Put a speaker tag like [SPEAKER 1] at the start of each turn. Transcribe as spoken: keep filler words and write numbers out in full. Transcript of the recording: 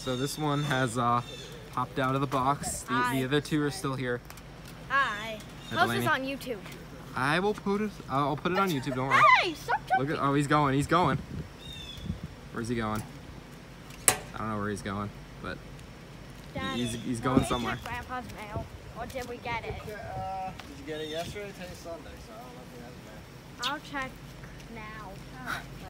[SPEAKER 1] So this one has uh, popped out of the box. The, the other two are still here.
[SPEAKER 2] Hi.
[SPEAKER 1] Hi,
[SPEAKER 2] Post
[SPEAKER 1] Delaney.
[SPEAKER 2] this on YouTube.
[SPEAKER 1] I will put it. I'll put it on YouTube. Don't worry.
[SPEAKER 2] Hey, stop jumping.
[SPEAKER 1] Look at. Oh, he's going. He's going. Where's he going? I don't know where he's going, but
[SPEAKER 2] Daddy,
[SPEAKER 1] he's he's going
[SPEAKER 2] did we
[SPEAKER 1] somewhere.
[SPEAKER 2] check Grandpa's mail, or did we get it?
[SPEAKER 3] Uh, did you get it yesterday? Today's Sunday, so I don't know if we have it, man.
[SPEAKER 2] I'll check now.